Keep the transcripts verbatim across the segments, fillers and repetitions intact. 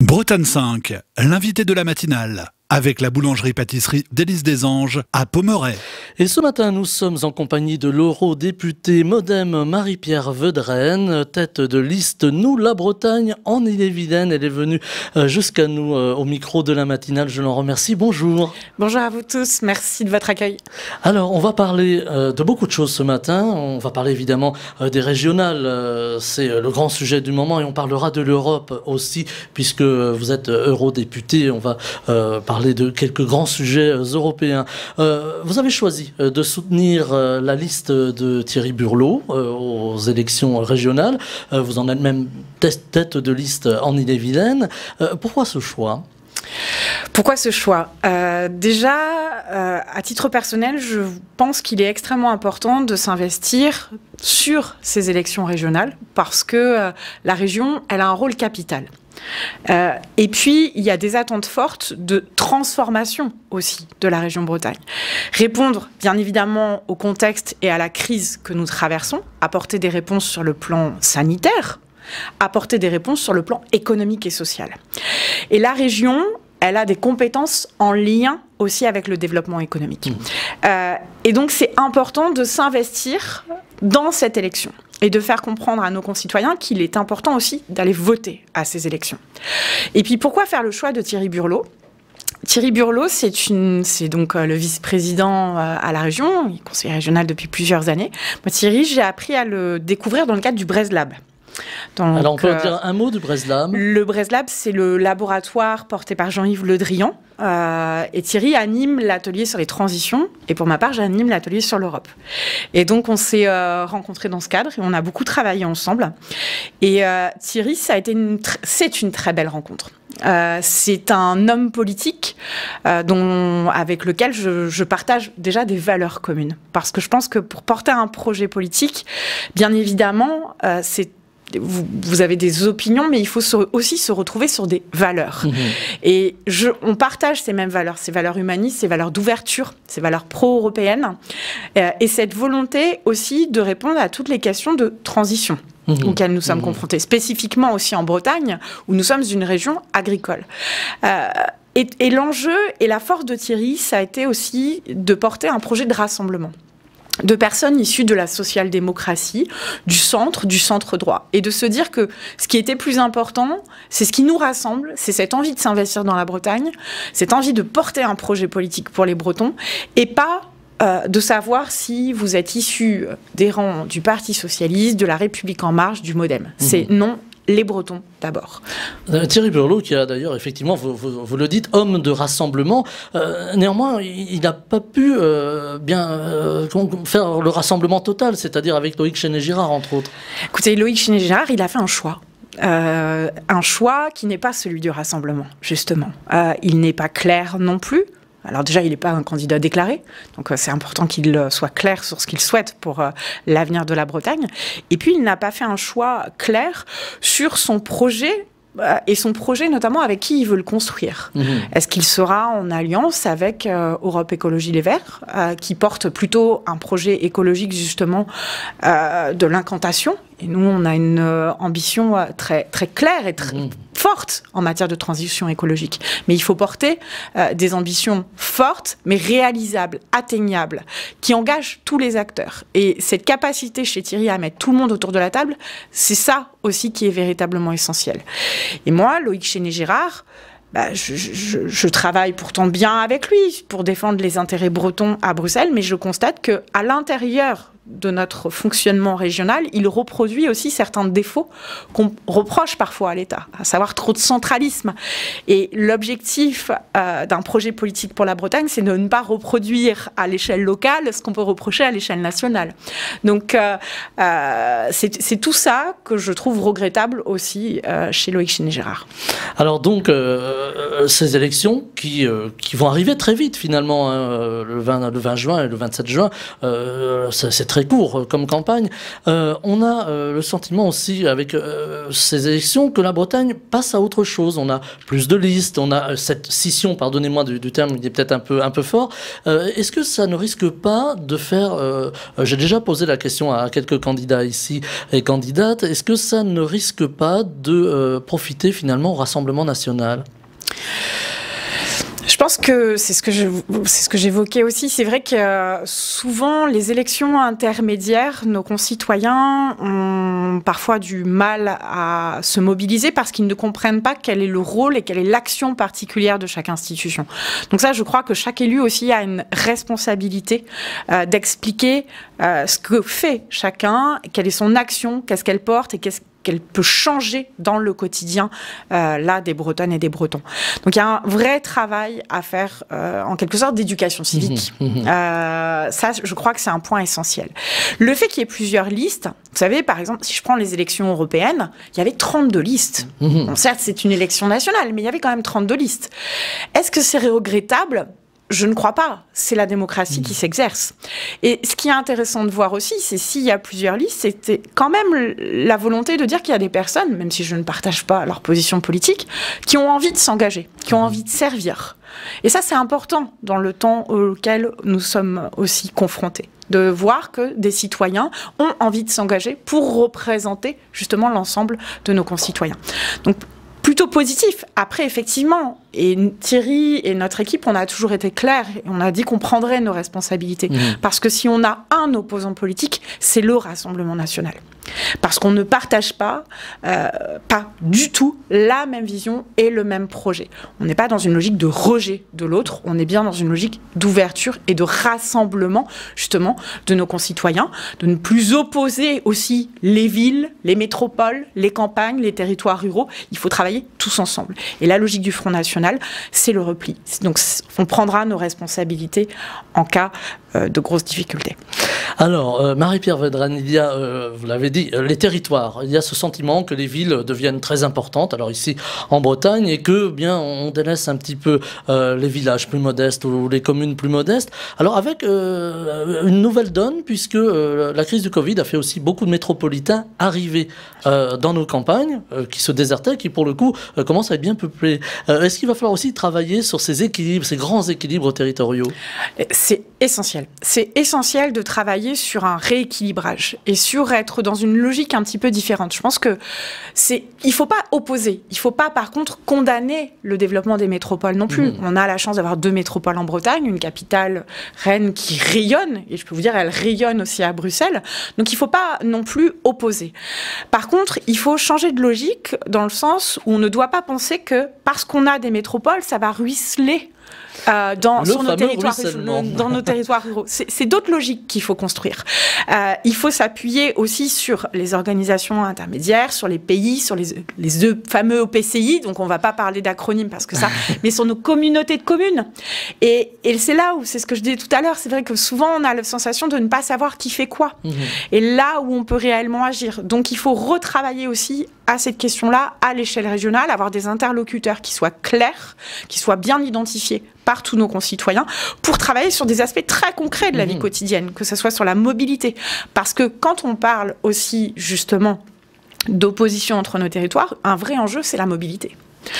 Bretagne cinq, l'invité de la matinale, avec la boulangerie-pâtisserie d'Élise des Anges à Pommerais. Et ce matin, nous sommes en compagnie de l'eurodéputée Modem Marie-Pierre Vedrenne, tête de liste Nous la Bretagne en Ille-et-Vilaine. Elle est venue jusqu'à nous au micro de la matinale. Je l'en remercie. Bonjour. Bonjour à vous tous. Merci de votre accueil. Alors, on va parler de beaucoup de choses ce matin. On va parler évidemment des régionales. C'est le grand sujet du moment et on parlera de l'Europe aussi, puisque vous êtes eurodéputée. On va parler de quelques grands sujets européens. Euh, vous avez choisi de soutenir la liste de Thierry Burlot euh, aux élections régionales. Euh, vous en êtes même tête de liste en Ille-et-Vilaine. Euh, pourquoi ce choix ? Pourquoi ce choix ? euh, Déjà, euh, à titre personnel, je pense qu'il est extrêmement important de s'investir sur ces élections régionales parce que euh, la région, elle a un rôle capital. Euh, et puis, il y a des attentes fortes de transformation aussi de la région Bretagne. Répondre, bien évidemment, au contexte et à la crise que nous traversons, apporter des réponses sur le plan sanitaire, apporter des réponses sur le plan économique et social. Et la région, elle a des compétences en lien aussi avec le développement économique. Mmh. Euh, et donc, c'est important de s'investir dans cette élection et de faire comprendre à nos concitoyens qu'il est important aussi d'aller voter à ces élections. Et puis, pourquoi faire le choix de Thierry Burlot ? Thierry Burlot, c'est une, c'est donc euh, le vice-président euh, à la région, il est conseiller régional depuis plusieurs années. Moi, Thierry, j'ai appris à le découvrir dans le cadre du BreizLab. Donc, Alors, on peut euh, dire un mot du BreizLab ? Le BreizLab, c'est le laboratoire porté par Jean-Yves Le Drian. Euh, et Thierry anime l'atelier sur les transitions. Et pour ma part, j'anime l'atelier sur l'Europe. Et donc, on s'est euh, rencontrés dans ce cadre et on a beaucoup travaillé ensemble. Et euh, Thierry, ça a été une tr- c'est une très belle rencontre. Euh, c'est un homme politique euh, dont, avec lequel je, je partage déjà des valeurs communes. Parce que je pense que pour porter un projet politique, bien évidemment, euh, c'est Vous, vous avez des opinions, mais il faut se, aussi se retrouver sur des valeurs. Mmh. Et je, on partage ces mêmes valeurs, ces valeurs humanistes, ces valeurs d'ouverture, ces valeurs pro-européennes, euh, et cette volonté aussi de répondre à toutes les questions de transition mmh. auxquelles nous sommes mmh. confrontés, spécifiquement aussi en Bretagne, où nous sommes une région agricole. Euh, et et l'enjeu et la force de Thierry, ça a été aussi de porter un projet de rassemblement de personnes issues de la social-démocratie, du centre, du centre-droit. Et de se dire que ce qui était plus important, c'est ce qui nous rassemble, c'est cette envie de s'investir dans la Bretagne, cette envie de porter un projet politique pour les Bretons, et pas euh, de savoir si vous êtes issu des rangs du Parti socialiste, de la République en marche, du Modem. Mmh. C'est non, les Bretons d'abord. Euh, Thierry Burlot, qui a d'ailleurs, effectivement, vous, vous, vous le dites, homme de rassemblement, euh, néanmoins, il n'a pas pu euh, bien euh, faire le rassemblement total, c'est-à-dire avec Loïc Chenet-Girard, entre autres. Écoutez, Loïc Chenet-Girard, il a fait un choix. Euh, un choix qui n'est pas celui du rassemblement, justement. Euh, il n'est pas clair non plus. Alors déjà, il n'est pas un candidat déclaré, donc euh, c'est important qu'il euh, soit clair sur ce qu'il souhaite pour euh, l'avenir de la Bretagne. Et puis, il n'a pas fait un choix clair sur son projet, euh, et son projet notamment avec qui il veut le construire. Mmh. Est-ce qu'il sera en alliance avec euh, Europe Écologie Les Verts, euh, qui porte plutôt un projet écologique justement euh, de l'incantation ? Et nous, on a une euh, ambition euh, très, très claire et très... Mmh. forte en matière de transition écologique. Mais il faut porter euh, des ambitions fortes, mais réalisables, atteignables, qui engagent tous les acteurs. Et cette capacité chez Thierry à mettre tout le monde autour de la table, c'est ça aussi qui est véritablement essentiel. Et moi, Loïc Chenet-Girard, bah, je, je, je travaille pourtant bien avec lui pour défendre les intérêts bretons à Bruxelles, mais je constate qu'à l'intérieur de notre fonctionnement régional, il reproduit aussi certains défauts qu'on reproche parfois à l'État, à savoir trop de centralisme. Et l'objectif euh, d'un projet politique pour la Bretagne, c'est de ne pas reproduire à l'échelle locale ce qu'on peut reprocher à l'échelle nationale. Donc, euh, euh, c'est tout ça que je trouve regrettable aussi euh, chez Loïc Chenet-Girard. Alors donc, euh, ces élections qui, euh, qui vont arriver très vite finalement, hein, le, vingt, le vingt juin et le vingt-sept juin, euh, c'est très court comme campagne. Euh, on a euh, le sentiment aussi, avec euh, ces élections, que la Bretagne passe à autre chose. On a plus de listes, on a cette scission, pardonnez-moi du, du terme, il est peut-être un peu, un peu fort. Euh, Est-ce que ça ne risque pas de faire... Euh, j'ai déjà posé la question à quelques candidats ici et candidates. Est-ce que ça ne risque pas de euh, profiter finalement au Rassemblement national ? Je pense que c'est ce que je, c'est ce que j'évoquais aussi. C'est vrai que euh, souvent, les élections intermédiaires, nos concitoyens ont parfois du mal à se mobiliser parce qu'ils ne comprennent pas quel est le rôle et quelle est l'action particulière de chaque institution. Donc ça, je crois que chaque élu aussi a une responsabilité euh, d'expliquer euh, ce que fait chacun, quelle est son action, qu'est-ce qu'elle porte et qu'est-ce qu'elle peut changer dans le quotidien euh, là des Bretonnes et des Bretons. Donc il y a un vrai travail à faire euh, en quelque sorte d'éducation civique. Mmh, mmh. Euh, ça, je crois que c'est un point essentiel. Le fait qu'il y ait plusieurs listes, vous savez, par exemple, si je prends les élections européennes, il y avait trente-deux listes. Mmh. Bon, certes, c'est une élection nationale, mais il y avait quand même trente-deux listes. Est-ce que c'est regrettable ? Je ne crois pas. C'est la démocratie mmh. qui s'exerce. Et ce qui est intéressant de voir aussi, c'est s'il y a plusieurs listes, c'était quand même la volonté de dire qu'il y a des personnes, même si je ne partage pas leur position politique, qui ont envie de s'engager, qui ont envie de servir. Et ça, c'est important dans le temps auquel nous sommes aussi confrontés, de voir que des citoyens ont envie de s'engager pour représenter justement l'ensemble de nos concitoyens. Donc, plutôt positif. Après, effectivement, et Thierry et notre équipe, on a toujours été clairs et on a dit qu'on prendrait nos responsabilités. Mmh. Parce que si on a un opposant politique, c'est le Rassemblement national. Parce qu'on ne partage pas, euh, pas du tout la même vision et le même projet. On n'est pas dans une logique de rejet de l'autre, on est bien dans une logique d'ouverture et de rassemblement, justement, de nos concitoyens, de ne plus opposer aussi les villes, les métropoles, les campagnes, les territoires ruraux. Il faut travailler tous ensemble. Et la logique du Front National, c'est le repli. Donc, on prendra nos responsabilités en cas euh, de grosses difficultés. Alors, euh, Marie-Pierre Vedrenne, il y a, euh, vous l'avez dit, les territoires. Il y a ce sentiment que les villes deviennent très importantes, alors ici en Bretagne, et que bien on délaisse un petit peu euh, les villages plus modestes ou les communes plus modestes. Alors avec euh, une nouvelle donne, puisque euh, la crise du Covid a fait aussi beaucoup de métropolitains arriver euh, dans nos campagnes, euh, qui se désertaient, qui pour le coup euh, commencent à être bien peuplées. Euh, Est-ce qu'il va falloir aussi travailler sur ces équilibres, ces grands équilibres territoriaux? C'est essentiel. C'est essentiel de travailler sur un rééquilibrage et sur être dans une logique un petit peu différente. Je pense que c'est, il faut pas opposer. Il faut pas, par contre, condamner le développement des métropoles non plus. Mmh. On a la chance d'avoir deux métropoles en Bretagne, une capitale, Rennes, qui rayonne, et je peux vous dire, elle rayonne aussi à Bruxelles. Donc, il faut pas non plus opposer. Par contre, il faut changer de logique dans le sens où on ne doit pas penser que parce qu'on a des métropoles, ça va ruisseler Euh, dans, sur nos territoires, dans nos territoires ruraux. C'est d'autres logiques qu'il faut construire. Euh, il faut s'appuyer aussi sur les organisations intermédiaires, sur les pays, sur les, les deux fameux O P C I, donc on ne va pas parler d'acronymes parce que ça, mais sur nos communautés de communes. Et, et c'est là où, c'est ce que je disais tout à l'heure, c'est vrai que souvent on a la sensation de ne pas savoir qui fait quoi. Mmh. Et là où on peut réellement agir. Donc il faut retravailler aussi à cette question-là, à l'échelle régionale, avoir des interlocuteurs qui soient clairs, qui soient bien identifiés par tous nos concitoyens, pour travailler sur des aspects très concrets de la mmh. vie quotidienne, que ce soit sur la mobilité. Parce que quand on parle aussi, justement, d'opposition entre nos territoires, un vrai enjeu, c'est la mobilité.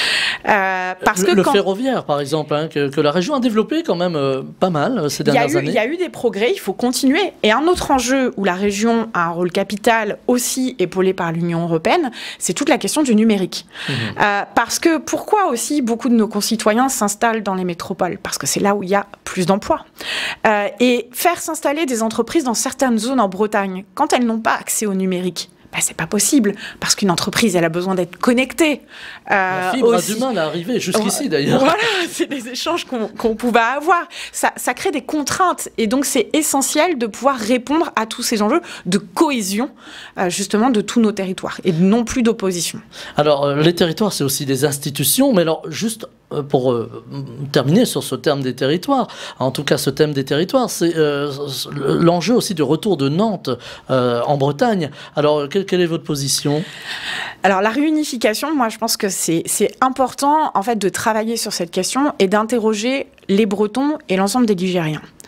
Euh, parce que le quand... ferroviaire, par exemple, hein, que, que la région a développé quand même euh, pas mal euh, ces dernières il y a eu, années. Il y a eu des progrès, il faut continuer. Et un autre enjeu où la région a un rôle capital, aussi épaulé par l'Union européenne, c'est toute la question du numérique. Mmh. Euh, parce que pourquoi aussi beaucoup de nos concitoyens s'installent dans les métropoles? Parce que c'est là où il y a plus d'emplois. Euh, et faire s'installer des entreprises dans certaines zones en Bretagne, quand elles n'ont pas accès au numérique, ben, c'est pas possible, parce qu'une entreprise, elle a besoin d'être connectée. Euh, la fibre aussi. a du mal à arriver jusqu'ici, d'ailleurs. Voilà, c'est des échanges qu'on qu'on pouvait avoir. Ça, ça crée des contraintes, et donc c'est essentiel de pouvoir répondre à tous ces enjeux de cohésion, euh, justement, de tous nos territoires, et non plus d'opposition. Alors, euh, les territoires, c'est aussi des institutions, mais alors, juste pour euh, terminer sur ce terme des territoires, en tout cas ce thème des territoires, c'est euh, l'enjeu aussi du retour de Nantes euh, en Bretagne. Alors, quelle, quelle est votre position? Alors, la réunification, moi, je pense que c'est important, en fait, de travailler sur cette question et d'interroger les Bretons et l'ensemble des Ligériens.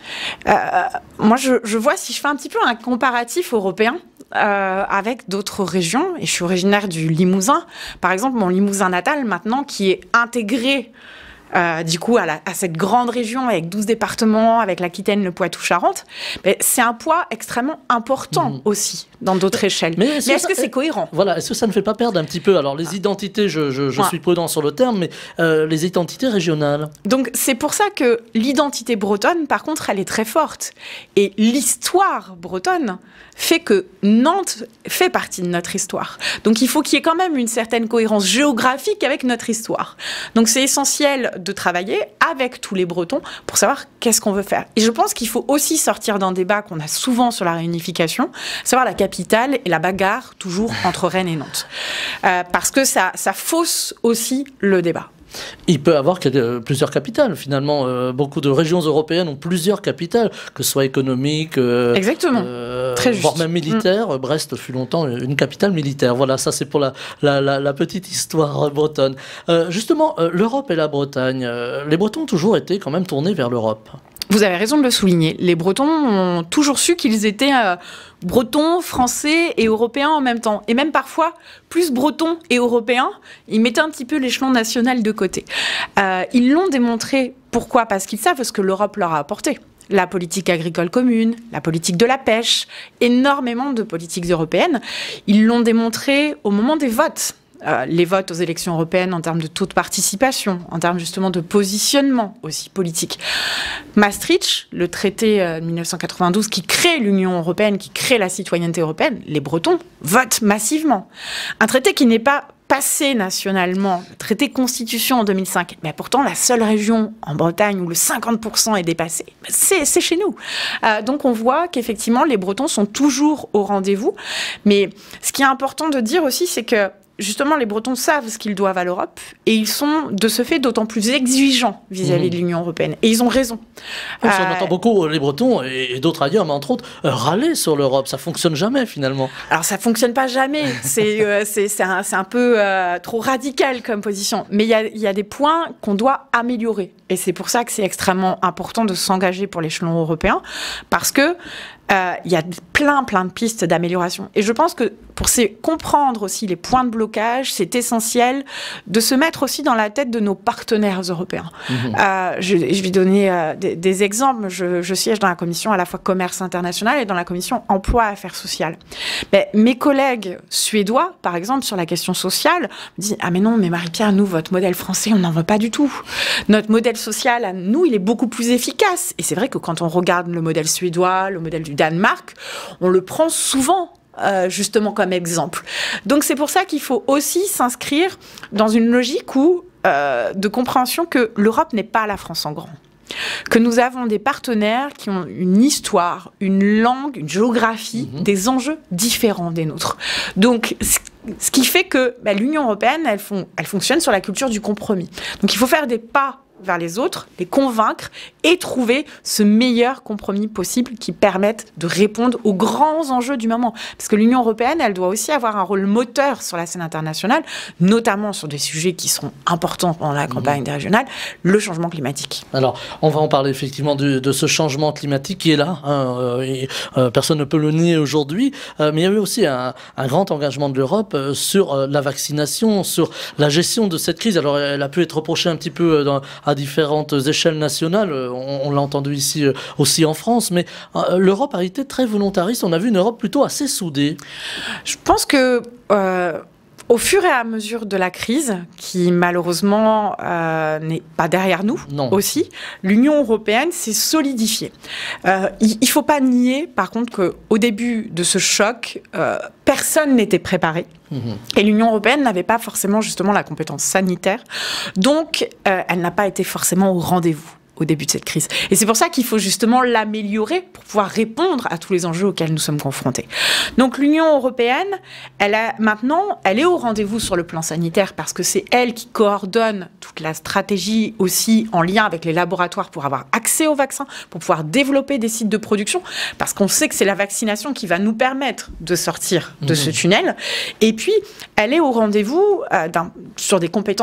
euh, Moi, je, je vois, si je fais un petit peu un comparatif européen, Euh, avec d'autres régions, et je suis originaire du Limousin, par exemple mon Limousin natal maintenant qui est intégré euh, du coup à, la, à cette grande région avec douze départements, avec l'Aquitaine, le Poitou-Charentes, c'est un poids extrêmement important mmh. aussi dans d'autres échelles. Mais est-ce est que c'est -ce cohérent? Voilà, est-ce que ça ne fait pas perdre un petit peu, alors les identités, je, je, je ouais. suis prudent sur le terme, mais euh, les identités régionales? Donc c'est pour ça que l'identité bretonne, par contre, elle est très forte. Et l'histoire bretonne fait que Nantes fait partie de notre histoire. Donc il faut qu'il y ait quand même une certaine cohérence géographique avec notre histoire. Donc c'est essentiel de travailler avec tous les Bretons pour savoir qu'est-ce qu'on veut faire. Et je pense qu'il faut aussi sortir d'un débat qu'on a souvent sur la réunification, savoir la capitale et la bagarre toujours entre Rennes et Nantes. Euh, parce que ça, ça fausse aussi le débat. Il peut y avoir plusieurs capitales, finalement. Euh, beaucoup de régions européennes ont plusieurs capitales, que ce soit économiques, euh, Exactement. Euh, Très juste. voire même militaires. Mmh. Brest fut longtemps une capitale militaire. Voilà, ça c'est pour la, la, la, la petite histoire bretonne. Euh, justement, euh, l'Europe et la Bretagne, euh, les Bretons ont toujours été quand même tournés vers l'Europe. Vous avez raison de le souligner. Les Bretons ont toujours su qu'ils étaient euh, Bretons, Français et Européens en même temps. Et même parfois, plus Bretons et Européens, ils mettaient un petit peu l'échelon national de côté. Euh, ils l'ont démontré. Pourquoi? Parce qu'ils savent ce que l'Europe leur a apporté. La politique agricole commune, la politique de la pêche, énormément de politiques européennes. Ils l'ont démontré au moment des votes. Euh, les votes aux élections européennes en termes de taux de participation, en termes justement de positionnement aussi politique. Maastricht, le traité euh, de mille neuf cent quatre-vingt-douze qui crée l'Union européenne, qui crée la citoyenneté européenne, les Bretons votent massivement. Un traité qui n'est pas passé nationalement, le traité Constitution en deux mille cinq, mais pourtant la seule région en Bretagne où le cinquante pour cent est dépassé, c'est chez nous. Euh, donc on voit qu'effectivement les Bretons sont toujours au rendez-vous. Mais ce qui est important de dire aussi, c'est que justement, les Bretons savent ce qu'ils doivent à l'Europe et ils sont, de ce fait, d'autant plus exigeants vis-à-vis mmh. de l'Union européenne. Et ils ont raison. Oui, euh... On entend beaucoup les Bretons et d'autres ailleurs, mais entre autres, râler sur l'Europe. Ça ne fonctionne jamais, finalement. Alors, ça ne fonctionne pas jamais. C'est euh, un, un peu euh, trop radical comme position. Mais il y, y a des points qu'on doit améliorer. Et c'est pour ça que c'est extrêmement important de s'engager pour l'échelon européen. Parce que Euh, il y a plein, plein de pistes d'amélioration. Et je pense que pour comprendre aussi les points de blocage, c'est essentiel de se mettre aussi dans la tête de nos partenaires européens. Mmh. Euh, je, je vais donner euh, des, des exemples. Je, je siège dans la commission à la fois commerce international et dans la commission emploi et affaires sociales. Mais mes collègues suédois, par exemple, sur la question sociale, me disent « Ah mais non, mais Marie-Pierre, nous, votre modèle français, on n'en veut pas du tout. Notre modèle social, à nous, il est beaucoup plus efficace. » Et c'est vrai que quand on regarde le modèle suédois, le modèle du Danemark, on le prend souvent euh, justement comme exemple. Donc c'est pour ça qu'il faut aussi s'inscrire dans une logique où, euh, de compréhension que l'Europe n'est pas la France en grand. Que nous avons des partenaires qui ont une histoire, une langue, une géographie, mmh. des enjeux différents des nôtres. Donc ce qui fait que bah, l'Union européenne, elle, fon elle fonctionne sur la culture du compromis. Donc il faut faire des pas vers les autres, les convaincre et trouver ce meilleur compromis possible qui permette de répondre aux grands enjeux du moment. Parce que l'Union européenne, elle doit aussi avoir un rôle moteur sur la scène internationale, notamment sur des sujets qui sont importants pendant la campagne mmh. régionale, le changement climatique. Alors, on va en parler effectivement de, de ce changement climatique qui est là. Hein, et, euh, personne ne peut le nier aujourd'hui. Euh, mais il y a eu aussi un, un grand engagement de l'Europe euh, sur euh, la vaccination, sur la gestion de cette crise. Alors, elle a pu être reprochée un petit peu dans, à différentes échelles nationales. On, on l'a entendu ici euh, aussi en France. Mais euh, l'Europe a été très volontariste. On a vu une Europe plutôt assez soudée. Je pense que... Euh Au fur et à mesure de la crise, qui malheureusement euh, n'est pas derrière nous non. aussi, l'Union européenne s'est solidifiée. Euh, il ne faut pas nier, par contre, qu'au début de ce choc, euh, personne n'était préparé. Mmh. Et l'Union européenne n'avait pas forcément justement la compétence sanitaire. Donc, euh, elle n'a pas été forcément au rendez-vous au début de cette crise. Et c'est pour ça qu'il faut justement l'améliorer pour pouvoir répondre à tous les enjeux auxquels nous sommes confrontés. Donc l'Union européenne, elle a maintenant, elle est au rendez-vous sur le plan sanitaire parce que c'est elle qui coordonne toute la stratégie aussi en lien avec les laboratoires pour avoir accès aux vaccins, pour pouvoir développer des sites de production, parce qu'on sait que c'est la vaccination qui va nous permettre de sortir de mmh. ce tunnel. Et puis, elle est au rendez-vous euh, sur des compétences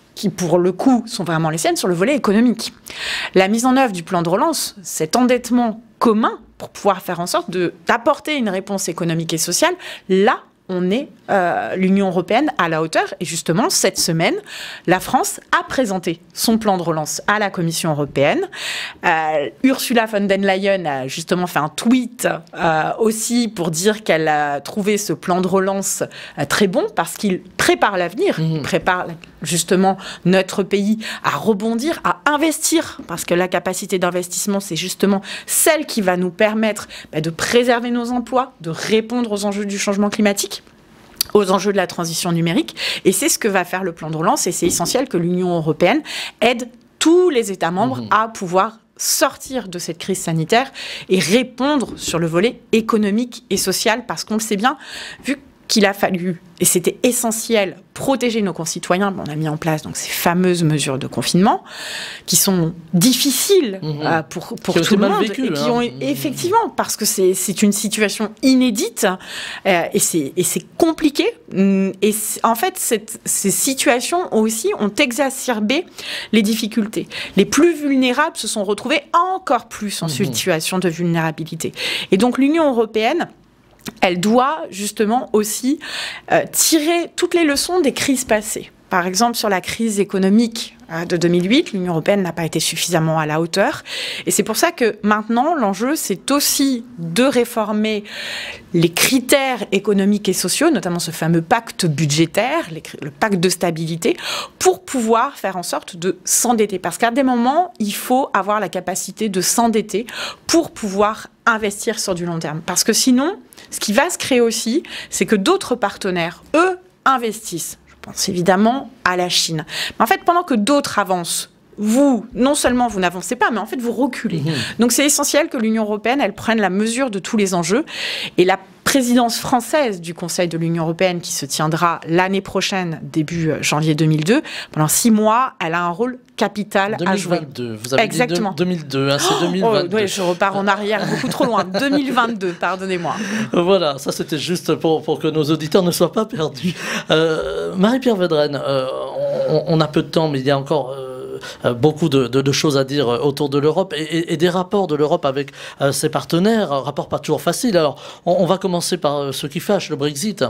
qui pour le coup sont vraiment les siennes sur le volet économique. La mise en œuvre du plan de relance, cet endettement commun pour pouvoir faire en sorte d'apporter une réponse économique et sociale, là, on est euh, l'Union européenne à la hauteur. Et justement, cette semaine, la France a présenté son plan de relance à la Commission européenne. Euh, Ursula von der Leyen a justement fait un tweet euh, aussi pour dire qu'elle a trouvé ce plan de relance euh, très bon parce qu'il prépare l'avenir, mmh. il prépare justement notre pays à rebondir, à investir, parce que la capacité d'investissement, c'est justement celle qui va nous permettre bah, de préserver nos emplois, de répondre aux enjeux du changement climatique, aux enjeux de la transition numérique. Et c'est ce que va faire le plan de relance. Et c'est essentiel que l'Union européenne aide tous les États membres mmh. à pouvoir sortir de cette crise sanitaire et répondre sur le volet économique et social, parce qu'on le sait bien, vu qu'il a fallu, et c'était essentiel, protéger nos concitoyens. On a mis en place donc ces fameuses mesures de confinement qui sont difficiles mmh. euh, pour, pour tout le monde vécu, et qui hein. ont effectivement, parce que c'est une situation inédite euh, et c'est compliqué. Et en fait, cette, ces situations aussi ont exacerbé les difficultés. Les plus vulnérables se sont retrouvés encore plus en mmh. situation de vulnérabilité. Et donc l'Union européenne, elle doit justement aussi euh, tirer toutes les leçons des crises passées. Par exemple, sur la crise économique euh, de deux mille huit, l'Union européenne n'a pas été suffisamment à la hauteur. Et c'est pour ça que maintenant, l'enjeu, c'est aussi de réformer les critères économiques et sociaux, notamment ce fameux pacte budgétaire, les, le pacte de stabilité, pour pouvoir faire en sorte de s'endetter. Parce qu'à des moments, il faut avoir la capacité de s'endetter pour pouvoir investir sur du long terme. Parce que sinon, ce qui va se créer aussi, c'est que d'autres partenaires, eux, investissent. Je pense évidemment à la Chine. Mais en fait, pendant que d'autres avancent, vous, non seulement vous n'avancez pas, mais en fait, vous reculez. Mmh. Donc, c'est essentiel que l'Union européenne, elle prenne la mesure de tous les enjeux. Et la présidence française du Conseil de l'Union européenne, qui se tiendra l'année prochaine, début janvier deux mille deux, pendant six mois, elle a un rôle capital à jouer. deux mille vingt-deux, vous avez Exactement. dit deux mille deux, hein, c'est deux mille vingt-deux. Oh, ouais, je repars en arrière beaucoup trop loin. deux mille vingt-deux, pardonnez-moi. Voilà, ça c'était juste pour, pour que nos auditeurs ne soient pas perdus. Euh, Marie-Pierre Vedrenne, euh, on, on a peu de temps, mais il y a encore... Euh, beaucoup de, de, de choses à dire autour de l'Europe et, et, et des rapports de l'Europe avec euh, ses partenaires, rapports pas toujours faciles. Alors, on, on va commencer par euh, ce qui fâche, le Brexit.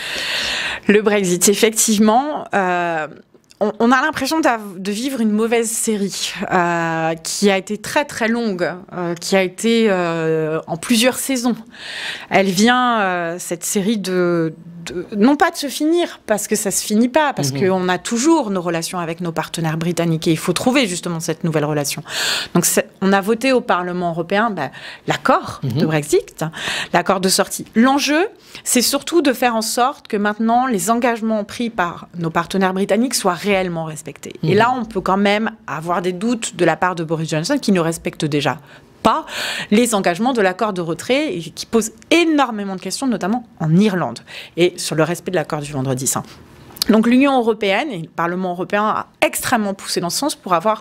Le Brexit, effectivement... Euh... On a l'impression de vivre une mauvaise série euh, qui a été très très longue, euh, qui a été euh, en plusieurs saisons. Elle vient, euh, cette série, de, de, non pas de se finir, parce que ça ne se finit pas, parce mmh. qu'on a toujours nos relations avec nos partenaires britanniques et il faut trouver justement cette nouvelle relation. Donc on a voté au Parlement européen bah, l'accord mmh. de Brexit, l'accord de sortie. L'enjeu, c'est surtout de faire en sorte que maintenant les engagements pris par nos partenaires britanniques soient réalisés. réellement respecté. Mmh. Et là, on peut quand même avoir des doutes de la part de Boris Johnson qui ne respecte déjà pas les engagements de l'accord de retrait et qui pose énormément de questions, notamment en Irlande et sur le respect de l'accord du Vendredi saint. Donc l'Union européenne et le Parlement européen a extrêmement poussé dans ce sens pour avoir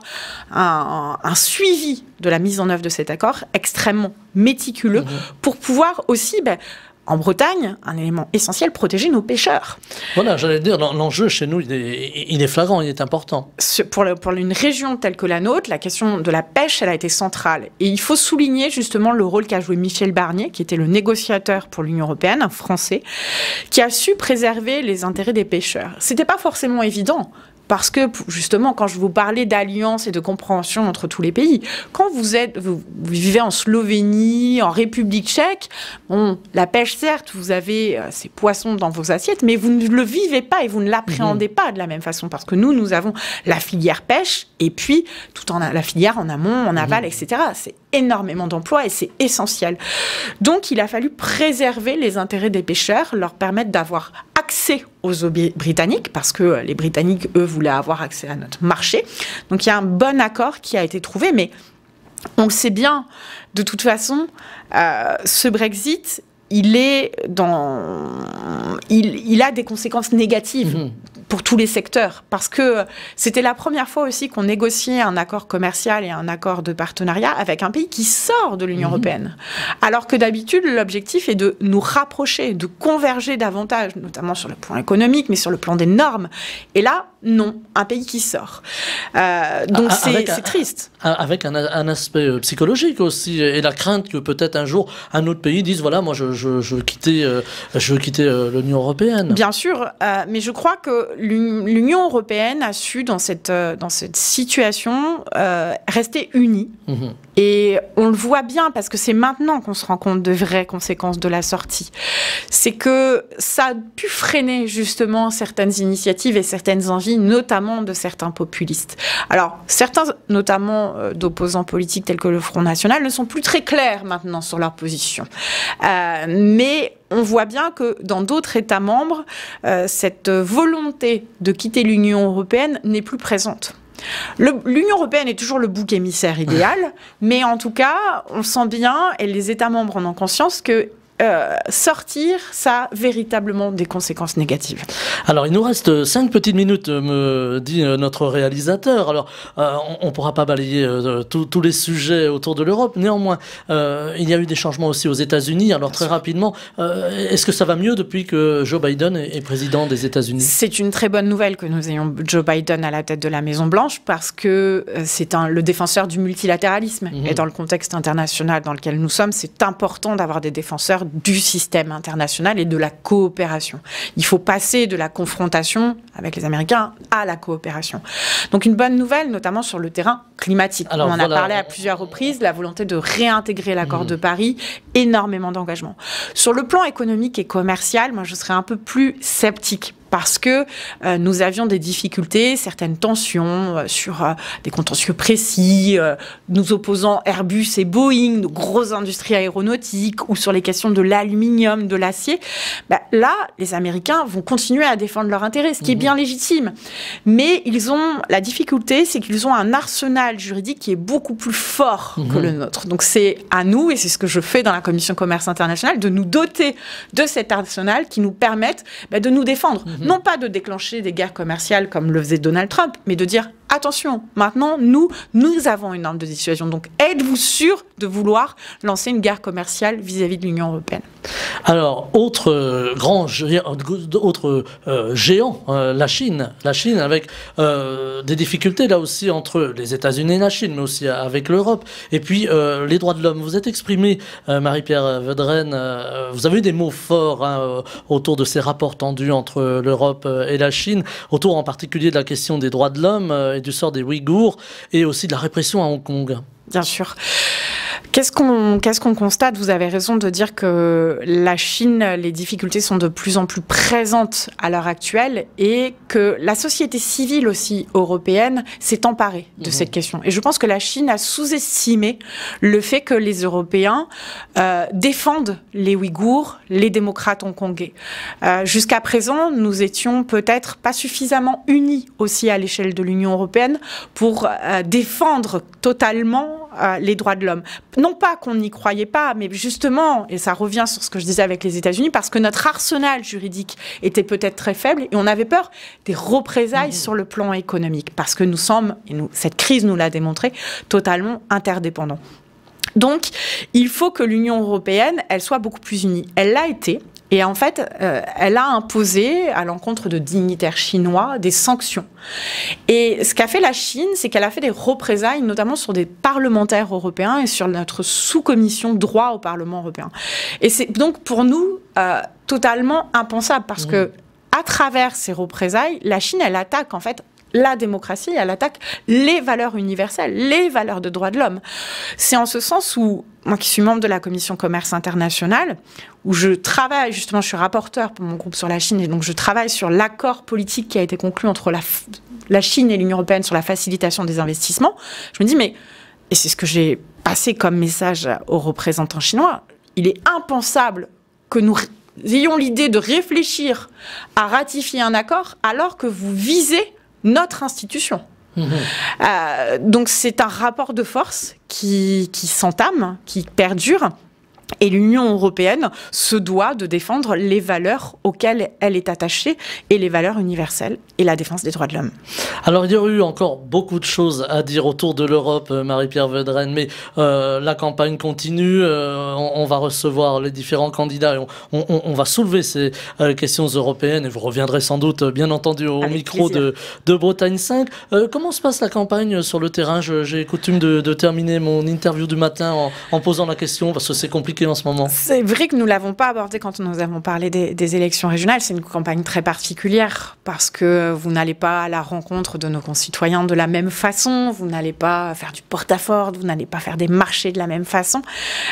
un, un, un suivi de la mise en œuvre de cet accord extrêmement méticuleux mmh. pour pouvoir aussi... Ben, en Bretagne, un élément essentiel, protéger nos pêcheurs. Voilà, j'allais dire, l'enjeu chez nous, il est, il est flagrant, il est important. Pour, le, pour une région telle que la nôtre, la question de la pêche, elle a été centrale. Et il faut souligner justement le rôle qu'a joué Michel Barnier, qui était le négociateur pour l'Union européenne, un Français, qui a su préserver les intérêts des pêcheurs. C'était pas forcément évident. Parce que, justement, quand je vous parlais d'alliance et de compréhension entre tous les pays, quand vous, êtes, vous, vous vivez en Slovénie, en République tchèque, bon, la pêche, certes, vous avez euh, ces poissons dans vos assiettes, mais vous ne le vivez pas et vous ne l'appréhendez mmh. pas de la même façon. Parce que nous, nous avons la filière pêche et puis tout en la filière en amont, en aval, mmh. et cetera. C'est énormément d'emplois et c'est essentiel. Donc, il a fallu préserver les intérêts des pêcheurs, leur permettre d'avoir accès aux eaux britanniques, parce que les Britanniques, eux, voulaient avoir accès à notre marché. Donc, il y a un bon accord qui a été trouvé, mais on le sait bien, de toute façon, euh, ce Brexit, il est dans... Il, il a des conséquences négatives mmh. pour tous les secteurs, parce que c'était la première fois aussi qu'on négociait un accord commercial et un accord de partenariat avec un pays qui sort de l'Union mmh. européenne. Alors que d'habitude, l'objectif est de nous rapprocher, de converger davantage, notamment sur le plan économique, mais sur le plan des normes. Et là, non, un pays qui sort. Euh, donc ah, c'est un, triste. Avec un, un aspect psychologique aussi, et la crainte que peut-être un jour un autre pays dise voilà, moi je, je, je veux quitter, euh, je veux quitter euh, l'Union européenne. Bien sûr, euh, mais je crois que l'Union européenne a su dans cette, euh, dans cette situation euh, rester unie. Mmh. Et on le voit bien parce que c'est maintenant qu'on se rend compte de vraies conséquences de la sortie. C'est que ça a pu freiner justement certaines initiatives et certaines envies, notamment de certains populistes. Alors, certains, notamment euh, d'opposants politiques tels que le Front National, ne sont plus très clairs maintenant sur leur position. Euh, mais on voit bien que dans d'autres États membres, euh, cette volonté de quitter l'Union européenne n'est plus présente. L'Union européenne est toujours le bouc émissaire idéal, mais en tout cas, on sent bien, et les États membres en ont conscience, que Euh, sortir, ça a véritablement des conséquences négatives. Alors, il nous reste cinq petites minutes, me dit notre réalisateur. Alors, euh, on ne pourra pas balayer euh, tous les sujets autour de l'Europe. Néanmoins, euh, il y a eu des changements aussi aux États-Unis. Alors, très rapidement, euh, est-ce que ça va mieux depuis que Joe Biden est président des États-Unis? C'est une très bonne nouvelle que nous ayons Joe Biden à la tête de la Maison-Blanche parce que c'est le défenseur du multilatéralisme. Mmh. Et dans le contexte international dans lequel nous sommes, c'est important d'avoir des défenseurs du système international et de la coopération. Il faut passer de la confrontation avec les Américains à la coopération. Donc une bonne nouvelle, notamment sur le terrain climatique. Alors, on en voilà. a parlé à plusieurs reprises, la volonté de réintégrer l'accord mmh. de Paris, énormément d'engagement. Sur le plan économique et commercial, moi je serais un peu plus sceptique. Parce que euh, nous avions des difficultés, certaines tensions euh, sur euh, des contentieux précis, euh, nous opposant Airbus et Boeing, nos grosses industries aéronautiques, ou sur les questions de l'aluminium, de l'acier. Bah, là, les Américains vont continuer à défendre leurs intérêts, ce qui mmh. est bien légitime. Mais ils ont la difficulté, c'est qu'ils ont un arsenal juridique qui est beaucoup plus fort mmh. que le nôtre. Donc c'est à nous, et c'est ce que je fais dans la Commission Commerce International, de nous doter de cet arsenal qui nous permette bah, de nous défendre. Mmh. Non pas de déclencher des guerres commerciales comme le faisait Donald Trump, mais de dire attention, maintenant, nous, nous avons une arme de dissuasion. Donc, êtes-vous sûr de vouloir lancer une guerre commerciale vis-à-vis de l'Union européenne? Alors, autre euh, grand géant, autre, euh, géant euh, la Chine. La Chine avec euh, des difficultés, là aussi, entre les États-Unis et la Chine, mais aussi avec l'Europe. Et puis, euh, les droits de l'homme. Vous êtes exprimé, euh, Marie-Pierre Vedrenne, euh, vous avez eu des mots forts hein, autour de ces rapports tendus entre l'Europe et la Chine, autour en particulier de la question des droits de l'homme euh, et du sort des Ouïghours, et aussi de la répression à Hong Kong. Bien sûr. Qu'est-ce qu'on qu'est-ce qu'on constate? Vous avez raison de dire que la Chine, les difficultés sont de plus en plus présentes à l'heure actuelle et que la société civile aussi européenne s'est emparée de mmh. cette question. Et je pense que la Chine a sous-estimé le fait que les Européens euh, défendent les Ouïghours, les démocrates hongkongais. Euh, jusqu'à présent, nous étions peut-être pas suffisamment unis aussi à l'échelle de l'Union européenne pour euh, défendre totalement euh, les droits de l'homme. Non pas qu'on n'y croyait pas, mais justement, et ça revient sur ce que je disais avec les États-Unis, parce que notre arsenal juridique était peut-être très faible et on avait peur des représailles mmh. sur le plan économique, parce que nous sommes, et nous, cette crise nous l'a démontré, totalement interdépendants. Donc, il faut que l'Union européenne, elle soit beaucoup plus unie. Elle l'a été. Et en fait, euh, elle a imposé à l'encontre de dignitaires chinois des sanctions. Et ce qu'a fait la Chine, c'est qu'elle a fait des représailles, notamment sur des parlementaires européens et sur notre sous-commission droit au Parlement européen. Et c'est donc pour nous euh, totalement impensable, parce mmh. que à travers ces représailles, la Chine, elle attaque en fait la démocratie, elle attaque les valeurs universelles, les valeurs de droits de l'homme. C'est en ce sens où, moi qui suis membre de la Commission Commerce Internationale, où je travaille, justement, je suis rapporteur pour mon groupe sur la Chine, et donc je travaille sur l'accord politique qui a été conclu entre la, la Chine et l'Union européenne sur la facilitation des investissements, je me dis, mais, et c'est ce que j'ai passé comme message aux représentants chinois, il est impensable que nous ayons l'idée de réfléchir à ratifier un accord alors que vous visez notre institution. Mmh. Euh, donc c'est un rapport de force qui, qui s'entame, qui perdure. Et l'Union européenne se doit de défendre les valeurs auxquelles elle est attachée et les valeurs universelles et la défense des droits de l'homme. Alors, il y aurait eu encore beaucoup de choses à dire autour de l'Europe, Marie-Pierre Vedrenne, mais euh, la campagne continue, euh, on, on va recevoir les différents candidats, et on, on, on va soulever ces euh, questions européennes, et vous reviendrez sans doute, bien entendu, au Avec micro de, de Bretagne cinq. Euh, comment se passe la campagne sur le terrain? J'ai coutume de, de terminer mon interview du matin en, en posant la question, parce que c'est compliqué en ce moment. C'est vrai que nous ne l'avons pas abordé quand nous avons parlé des, des élections régionales. C'est une campagne très particulière parce que vous n'allez pas à la rencontre de nos concitoyens de la même façon, vous n'allez pas faire du porte-à-faux, vous n'allez pas faire des marchés de la même façon.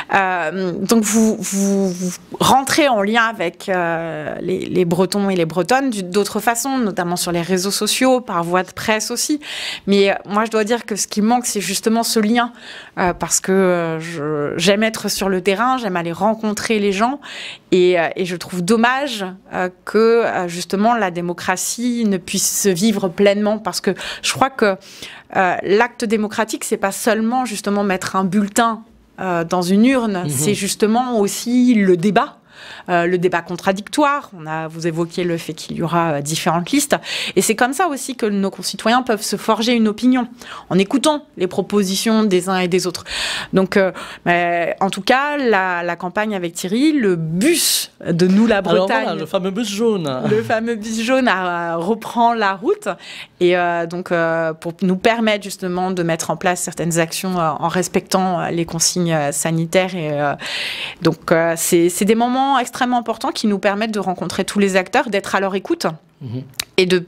Euh, donc vous, vous, vous rentrez en lien avec euh, les, les Bretons et les Bretonnes d'autres façons, notamment sur les réseaux sociaux, par voie de presse aussi. Mais euh, moi, je dois dire que ce qui manque, c'est justement ce lien euh, parce que euh, j'aime être sur le terrain, j'aime aller rencontrer les gens et, et je trouve dommage euh, que euh, justement la démocratie ne puisse se vivre pleinement parce que je crois que euh, l'acte démocratique c'est pas seulement justement mettre un bulletin euh, dans une urne, mmh. c'est justement aussi le débat. Euh, le débat contradictoire, on a, vous évoquiez le fait qu'il y aura euh, différentes listes, et c'est comme ça aussi que nos concitoyens peuvent se forger une opinion, en écoutant les propositions des uns et des autres. Donc, euh, mais, en tout cas, la, la campagne avec Thierry, le bus de Nous la Bretagne, alors voilà, le fameux bus jaune, le fameux bus jaune a, reprend la route, et euh, donc euh, pour nous permettre justement de mettre en place certaines actions euh, en respectant les consignes sanitaires, et euh, donc euh, c'est des moments extrêmement importants qui nous permettent de rencontrer tous les acteurs, d'être à leur écoute mmh. et de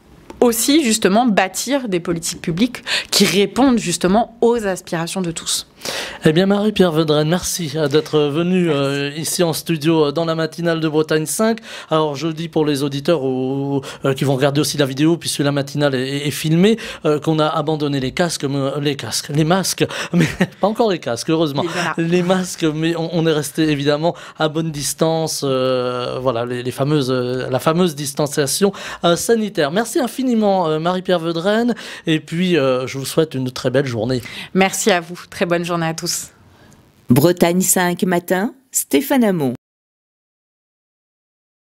aussi justement bâtir des politiques publiques qui répondent justement aux aspirations de tous. Eh bien, Marie-Pierre Vedrenne, merci d'être venue euh, ici en studio dans la matinale de Bretagne cinq. Alors, je dis pour les auditeurs ou, euh, qui vont regarder aussi la vidéo, puisque la matinale est, est filmée, euh, qu'on a abandonné les casques, euh, les casques, les masques, mais pas encore les casques, heureusement. Voilà. Les masques, mais on, on est resté évidemment à bonne distance. Euh, voilà, les, les fameuses, euh, la fameuse distanciation euh, sanitaire. Merci infiniment, euh, Marie-Pierre Vedrenne, et puis euh, je vous souhaite une très belle journée. Merci à vous, très bonne journée à tous. Bretagne cinq matin, Stéphane Hamon.